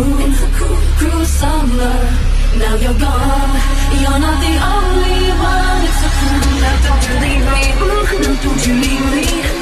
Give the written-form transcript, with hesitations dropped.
cruel summer. Now you're gone, you're not the only one. It's so cruel. Now don't you leave me, no, don't you leave me.